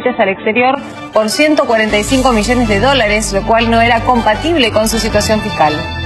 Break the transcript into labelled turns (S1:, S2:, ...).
S1: al exterior por 145 millones de dólares, lo cual no era compatible con su situación fiscal.